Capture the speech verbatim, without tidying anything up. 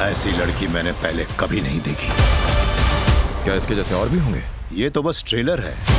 ऐसी लड़की मैंने पहले कभी नहीं देखी। क्या इसके जैसे और भी होंगे? ये तो बस ट्रेलर है।